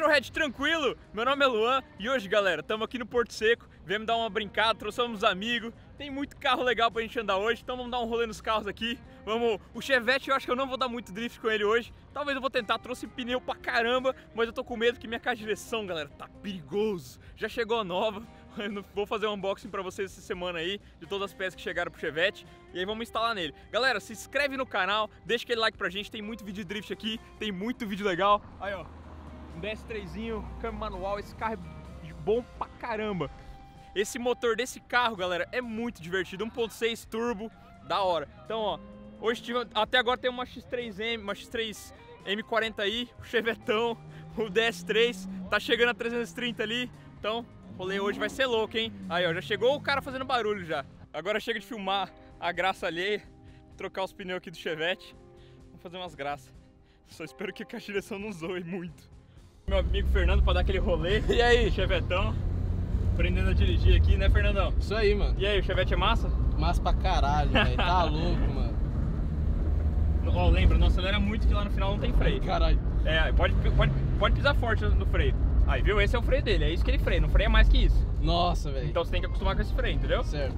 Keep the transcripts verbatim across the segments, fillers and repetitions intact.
Aerohead, tranquilo? Meu nome é Luan e hoje, galera, estamos aqui no Porto Seco, viemos dar uma brincada, trouxemos amigos, tem muito carro legal pra gente andar hoje, então vamos dar um rolê nos carros aqui. Vamos, o Chevette eu acho que eu não vou dar muito drift com ele hoje, talvez eu vou tentar, trouxe pneu pra caramba, mas eu tô com medo que minha caixa de direção, galera, tá perigoso. Já chegou a nova, eu vou fazer um unboxing pra vocês essa semana aí, de todas as peças que chegaram pro Chevette, e aí vamos instalar nele. Galera, se inscreve no canal, deixa aquele like pra gente, tem muito vídeo de drift aqui, tem muito vídeo legal. Aí ó, um D S trêsinho, câmbio manual, esse carro é bom pra caramba. Esse motor desse carro, galera, é muito divertido, um ponto seis turbo, da hora. Então ó, hoje tive, até agora tem uma X três M, uma X três M quarenta i, o Chevetão, o D S três, tá chegando a trezentos e trinta ali, então o rolê hoje vai ser louco, hein? Aí ó, já chegou o cara fazendo barulho já. Agora chega de filmar a graça alheia, trocar os pneus aqui do Chevette, vamos fazer umas graças. Só espero que a caixa de direção não zoe muito. Meu amigo Fernando pra dar aquele rolê. E aí, Chevetão? Aprendendo a dirigir aqui, né, Fernandão? Isso aí, mano. E aí, o Chevette é massa? Massa pra caralho, velho. Tá louco, mano. Ó, oh, lembra, não acelera muito que lá no final não tem freio. Caralho. É, pode, pode, pode pisar forte no freio. Aí, viu? Esse é o freio dele, é isso que ele freia, não freia mais que isso. Nossa, velho. Então você tem que acostumar com esse freio, entendeu? Certo.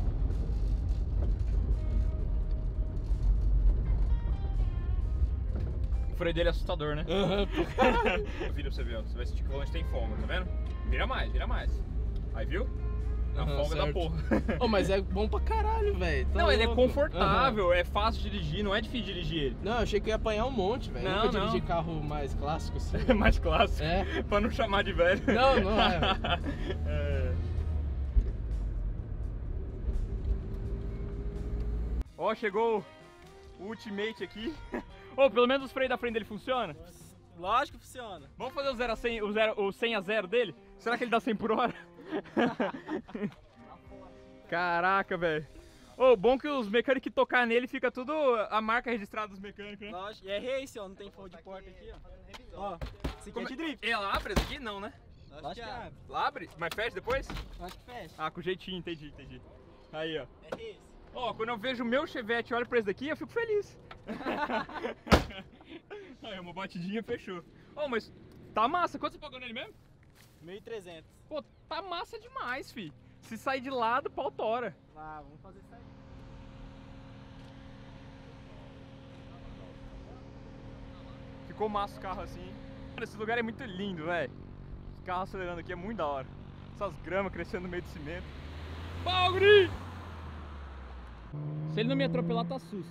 O freio dele é assustador, né? Aham. Vira pra você ver, ó. Você vai sentir que o volante tem folga, tá vendo? Vira mais, vira mais. Aí, viu? Na Uhum, folga certo. da porra. Oh, mas é bom pra caralho, velho. Tá não, louco. ele é confortável, Uhum. é fácil de dirigir, não é difícil dirigir ele. Não, eu achei que ia apanhar um monte, velho. Não, Nunca não. dirigi carro mais clássico assim. É mais clássico, É. pra não chamar de velho. Não, não é. É. Ó, chegou o Ultimate aqui. Ô, oh, pelo menos os freios da frente dele funcionam? Lógico que funciona. Vamos fazer o zero a cem, o, zero, o cem a zero dele? Será que ele dá cem por hora? Caraca, velho. Ô, oh, bom que os mecânicos que tocar nele fica tudo a marca registrada dos mecânicos, né? Lógico. E é race, ó. Não tem fogo de porta aqui, ó. Ó, esse aqui é de drift. Ela abre esse aqui? Não, né? Lógico que abre. Ela abre? Mas fecha depois? Acho que fecha. Ah, com jeitinho, entendi, entendi. Aí, ó. É race. Ó, oh, quando eu vejo o meu Chevette e olho pra esse daqui, eu fico feliz. Aí, uma batidinha, fechou. Ó, oh, mas tá massa. Quanto você pagou nele mesmo? mil e trezentos. Pô, tá massa demais, fi. Se sair de lado, pau tora. Lá, vamos fazer isso aí. Ficou massa o carro assim. Mano, esse lugar é muito lindo, velho. Os carros acelerando aqui é muito da hora. Essas gramas crescendo no meio do cimento. Pau, guri! Se ele não me atropelar, tá sus.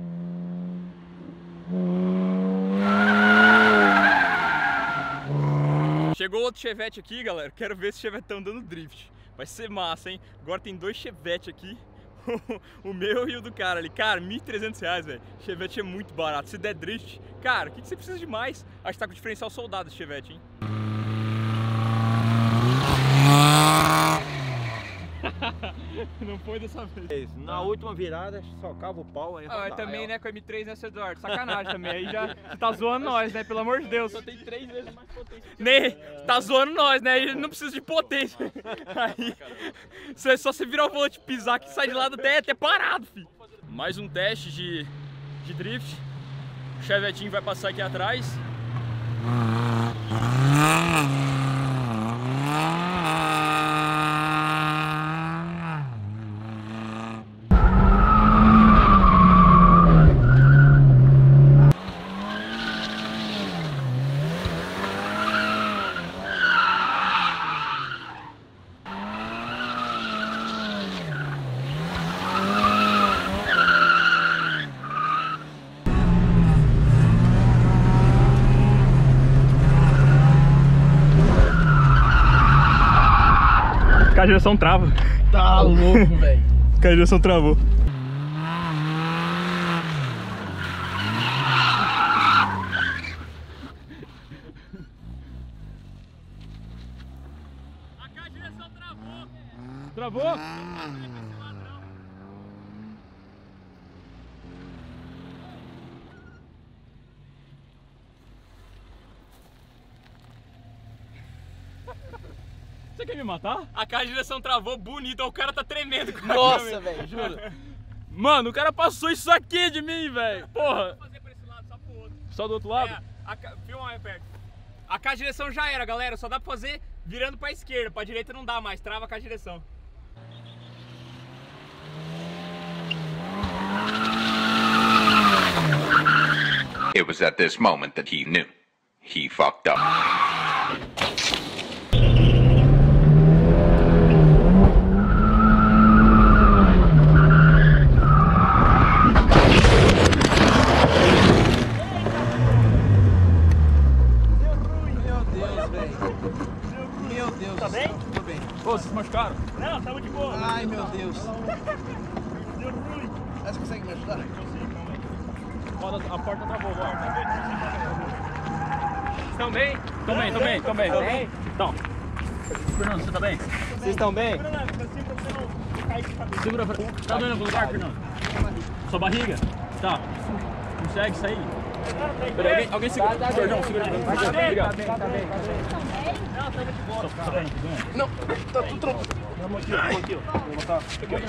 Chegou outro Chevette aqui, galera. Quero ver esse Chevetão dando drift. Vai ser massa, hein? Agora tem dois Chevette aqui. O meu e o do cara ali. Cara, mil e trezentos reais, velho. Chevette é muito barato. Se der drift, cara, o que, que você precisa de mais? Acho que tá com o diferencial soldado esse Chevette, hein? Não foi dessa vez. Na última virada, socava o pau aí. Ah, mas rodava. também, né, com a M três, né, seu Eduardo? Sacanagem também. Aí já você tá zoando nós, né? Pelo amor de Deus. Só tem três vezes mais potência. Nem, tá zoando nós, né? Ele não precisa de potência. Aí, você só você virar o volante e pisar que sai de lado até, até parado, filho. Mais um teste de, de drift. O Chevetinho vai passar aqui atrás. A direção trava. Tá louco, velho. A direção travou. A direção travou. Travou? Você quer me matar? A caixa de direção travou bonito, o cara tá tremendo com a Nossa, velho, juro. Mano, o cara passou isso aqui de mim, velho. Porra. Vou fazer pra esse lado, só pro outro. Só do outro lado? É, a, ca- filma mais perto. A caixa de direção já era, galera. Só dá pra fazer virando pra esquerda. Pra direita não dá mais. Trava a caixa de direção. It was at this moment that he knew. He fucked up. Meu Deus. Tá bem? Tô bem. Ô, vocês se machucaram? Não, tamo de boa. Ai, meu Deus. Deu ruim. Você consegue me ajudar? A porta travou agora. Estão bem? Estão bem, estão bem, estão bem. Estão bem? Então. Fernando, você tá bem? Vocês estão bem? Segura pra... Tá doendo algum lugar, Fernando? Sua barriga? Tá. Consegue sair? Peraí, alguém, alguém segura. Tá, tá Perdão, bem. segura. Tá bem, Obrigado. tá bem, tá bem. Não, tá de boa. Tá doendo? Não, tá tudo tranquilo. Vamos aqui, vamos aqui, ó. Vou botar.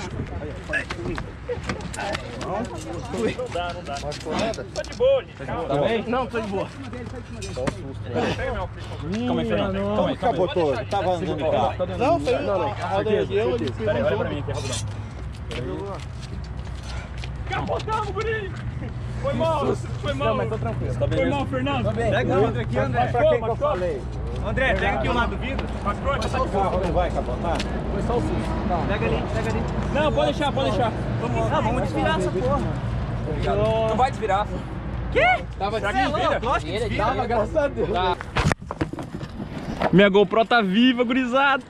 Não dá, não dá. Tá de boa, gente. Tá bem? Não, tô de boa. Calma aí, Fernando. Calma aí, calma aí. Capotou, tava andando de carro. Não, foi não, não. A roda ergueu, ele Pera aí, olha pra mim aqui, rapidão. Capotamos, guri! Foi mal, foi mal. Não, mas tô tranquilo. Tá Foi mal, Fernando. Tô bem. Pega o vidro aqui, André. Pra quem que eu falei? André, pega aqui o lado do vidro. Machucou? O carro não vai capotar? Foi só o susto. Não. Pega ali, pega ali. Não, pode deixar, pode deixar. Vamos, Não, vamos desvirar essa porra. Não vai desvirar. Quê? Tava Será que desvira? Lógico que desvira. Tava, graças a Deus. Tá. Minha GoPro tá viva, gurizada.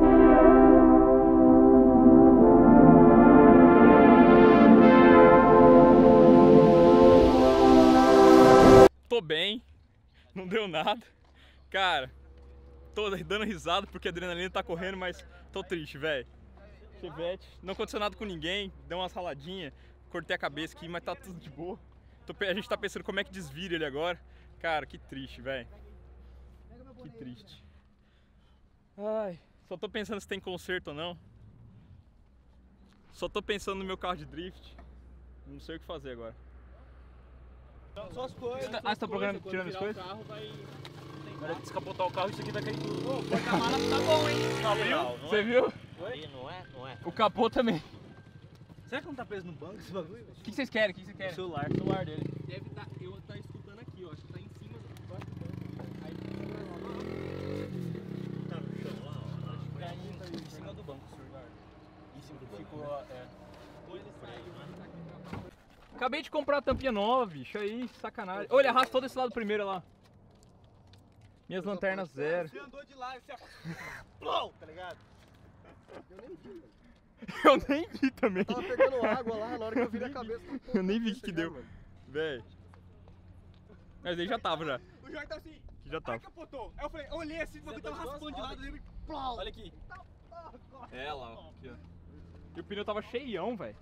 Tô bem, não deu nada. Cara, tô dando risada porque a adrenalina tá correndo, mas tô triste, velho. Chevette, não aconteceu nada com ninguém, deu umas raladinhas, cortei a cabeça aqui, mas tá tudo de boa. Tô, a gente tá pensando como é que desvira ele agora. Cara, que triste, velho. Que triste. Ai, só tô pensando se tem conserto ou não. Só tô pensando no meu carro de drift. Não sei o que fazer agora. Só as coisas. Ah, você tá programando, tirando as coisas? carro vai... Na hora de descapotar o carro, isso aqui vai cair tudo. Pô, o porta-mala tá bom, hein? Viu? Você viu? Não é? Não é? O capô também. Será que não tá preso no banco esse bagulho? O que, que vocês querem? O que, que vocês querem? O celular. O celular dele. Deve estar, eu tá escutando aqui, ó. Acho que tá em cima do banco. Aí Tá no chão lá, ó. Tá em cima do banco o celular. Em cima do banco. Ficou, é. ou ele saiu, mas tá aqui pra Acabei de comprar a tampinha nova, bicho. Aí, sacanagem. Olha, arrasta todo esse lado primeiro lá. Minhas lanternas zero. Você andou de lá e você... Plou, tá ligado? Eu nem vi, mano. Eu nem vi também. Tava pegando água lá, na hora que eu virei a cabeça. Eu nem vi o que deu. Véi. Mas aí já tava já. O Jorge tá assim. Já Aí tava. capotou. Aí eu falei, eu olhei assim, o bagulho tava raspando de lado, eu lembro. Plou. Olha aqui. É lá, ó. Aqui, ó. E o pneu tava cheião, velho.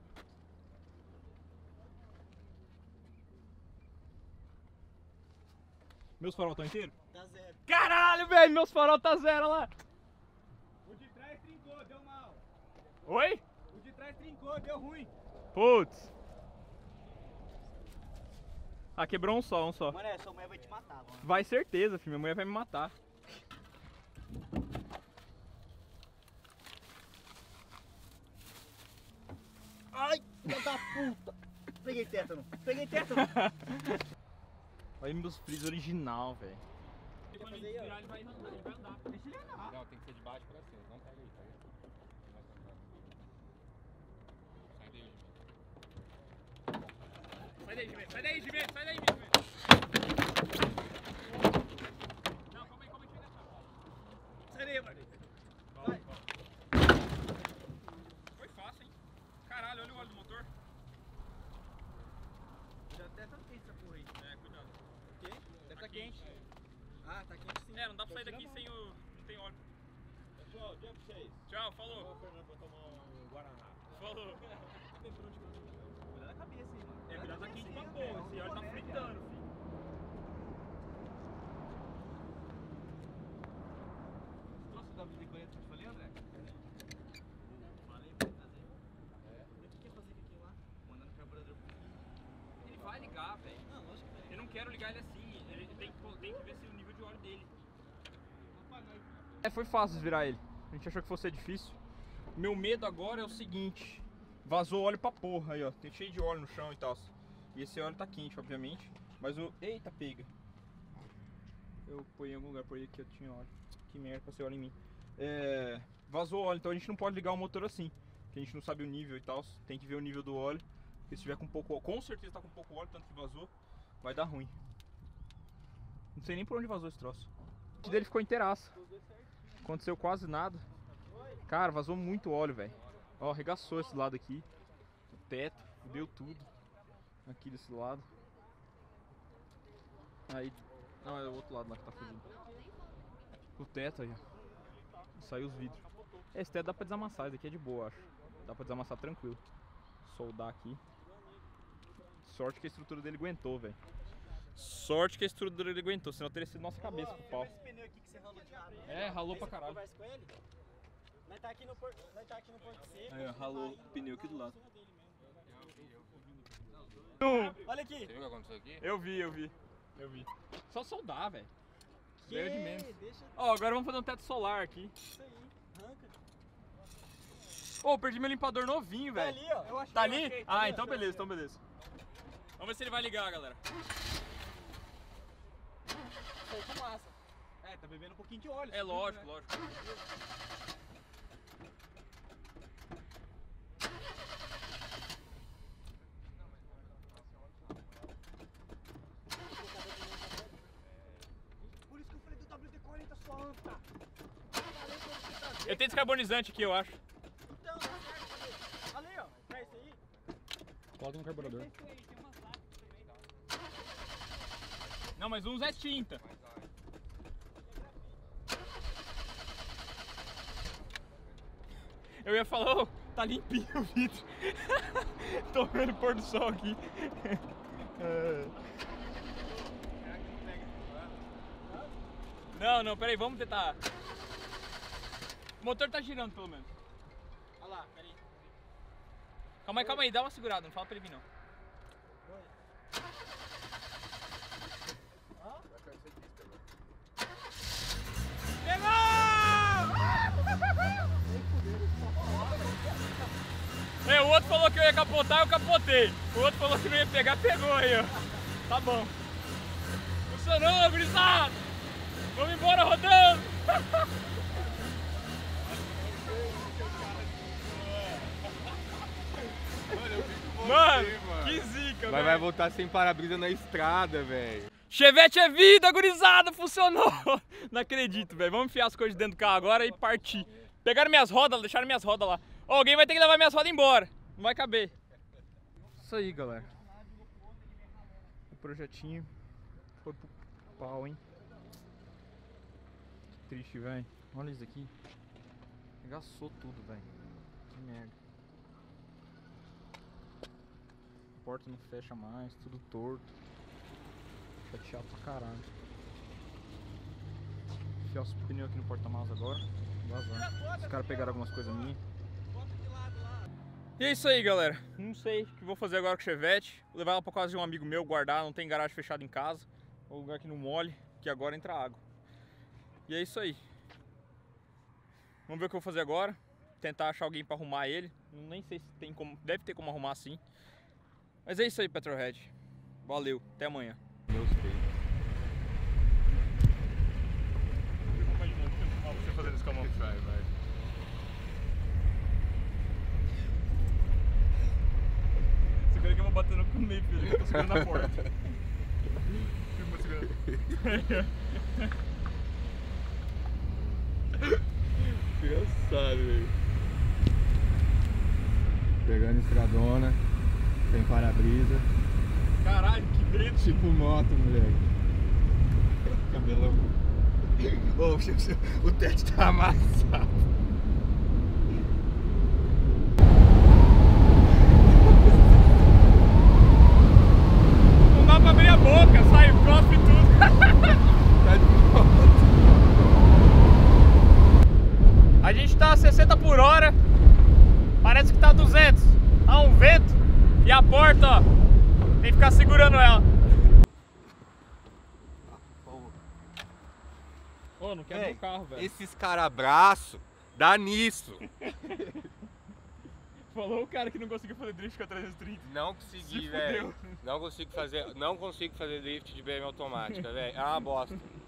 Meus farol estão inteiros? Tá zero. Caralho, velho, meus farol tá zero lá. O de trás trincou, deu mal. Oi? O de trás trincou, deu ruim. Putz. Ah, quebrou um só, um só. Mano, sua mulher vai te matar, mano. Vai certeza, filho, minha mulher vai me matar. Ai, filha da puta. Peguei tétano. Peguei tétano. Olha meus freeze original, velho. Quando ele virar, ele vai andar, ele vai andar. Deixa ele andar. Não, tem que ser de baixo pra cima. Não pega aí, pega aí. Sai daí, Jimmy. Sai daí, Jimmy, sai daí, Jimmy. Não, calma aí, calma aí, deixa eu deixar. Sai daí, mano. Vai. Foi fácil, hein? Caralho, olha o óleo do motor. Já até tá quente essa porra aí. É, cuidado. O quê? Deve tá quente. Ah, tá quente sim. É, não dá pra sair daqui sem o... não tem óleo. Pessoal, dia pra vocês. Tchau, falou. O Fernando vai tomar um Guaraná. Falou. Cuidado da cabeça aí, mano. É, cuidado tá quente pra porra, esse óleo tá fritando, filho. Trouxe o W D quarenta que eu te falei, André? Falei pra ele trazer. É. O que quer fazer com aquilo lá? Mandando o carburador pro fim. Ele vai ligar, velho. Não, lógico que vai. Eu não quero ligar ele assim, ele tem que, tem que ver se o nível de óleo dele. É, foi fácil desvirar ele. A gente achou que fosse difícil. Meu medo agora é o seguinte: vazou óleo pra porra aí, ó. Tem cheio de óleo no chão e tal. E esse óleo tá quente, obviamente. Mas o. Eita, pega! Eu ponho em algum lugar por aí que eu tinha óleo. Que merda, passei óleo em mim. É. Vazou óleo, então a gente não pode ligar o motor assim. Porque a gente não sabe o nível e tal. Tem que ver o nível do óleo. Porque se tiver com pouco óleo, com certeza tá com pouco óleo, tanto que vazou, vai dar ruim. Não sei nem por onde vazou esse troço. O dele ficou inteiraço. Aconteceu quase nada. Cara, vazou muito óleo, velho. Ó, arregaçou esse lado aqui. O teto, fudeu tudo. Aqui desse lado. Aí. Não, é o outro lado lá que tá fudido. O teto aí, ó. Saiu os vidros. Esse teto dá pra desamassar, esse aqui é de boa, acho. Dá pra desamassar tranquilo. Soldar aqui. Sorte que a estrutura dele aguentou, velho. Sorte que a estrutura dele aguentou, senão teria sido nossa cabeça pro pau. Esse pneu aqui que você ralou de água. É, ralou pra caralho. Conversa com ele. Nós tá aqui no porto, nós tá aqui no porto seco. Aí, ó, ralou o pneu aqui do lado. Olha aqui. Você viu o que aconteceu aqui? Eu vi, eu vi. Eu vi. Só soldar, velho. Que? Veio de menos. Deixa Ó, agora vamos fazer um teto solar aqui. isso aí. Arranca. Ô, perdi meu limpador novinho, Tá velho. ali, ó. Eu achei, Tá eu ali? achei, Ah, ali, então ó. beleza, então beleza. Vamos ver se ele vai ligar, galera. Sai fumaça. É, tá bebendo um pouquinho de óleo. É lógico, lógico. Por isso que eu falei do W D quarenta sua anta. Eu tenho descarbonizante aqui, eu acho. Então, tá certo. Ali, ó. É isso aí. Coloca no carburador. Não, mas uns é tinta. Eu ia falar, oh, tá limpinho o vidro. Tô vendo o pôr do sol aqui. É. Não, não, peraí, vamos tentar. O motor tá girando pelo menos. Olha lá, peraí. Calma aí, calma aí, dá uma segurada, não fala pra ele vir não. É, o outro falou que eu ia capotar, eu capotei. O outro falou que não ia pegar, pegou aí, ó. Tá bom. Funcionou, gurizada! Vamos embora rodando! Mano, que zica, Mas vai voltar sem para-brisa na estrada, velho. Chevette é vida, gurizada! Funcionou! Não acredito, velho. Vamos enfiar as coisas dentro do carro agora e partir. Pegaram minhas rodas, deixaram minhas rodas lá. Ó, alguém vai ter que levar minhas rodas embora. Não vai caber. Isso aí, galera. O projetinho foi pro pau, hein? Que triste, velho. Olha isso aqui. Regaçou tudo, velho. Que merda. A porta não fecha mais, tudo torto. Chateado pra caralho. Enfiar os pneus aqui no porta-malas agora. Vazando. Os caras pegaram algumas coisas minhas. E é isso aí, galera. Não sei o que vou fazer agora com o Chevette. Vou levar ela pra casa de um amigo meu, guardar. Não tem garagem fechada em casa. Um lugar que não molhe, que agora entra água. E é isso aí. Vamos ver o que eu vou fazer agora. Tentar achar alguém pra arrumar ele. Nem sei se tem como. Deve ter como arrumar assim. Mas é isso aí, Petrohead. Valeu. Até amanhã. Meus peitos. Você fazendo isso com a mão. Vai, vai. Segura que eu vou bater no meio, filho. Eu tô segurando a porta. Filma segurando. Engraçado, velho. Pegando estradona, sem para-brisa. Caralho, que medo. Tipo moto, moleque. Cabelão. Oh, o teto tá amassado. Não dá pra abrir a boca, sai cospe tudo. Tá de volta. A gente tá a sessenta por hora. Parece que tá a duzentos. Há um vento. E a porta, ó. Tem que ficar segurando ela. Ô, não quebra o carro, velho. Esses cara-braço dá nisso. Falou o cara que não conseguiu fazer drift com a trezentos e trinta. Não Se consegui, fudeu. velho. Não consigo fazer, não consigo fazer drift de B M automática, velho. É uma bosta.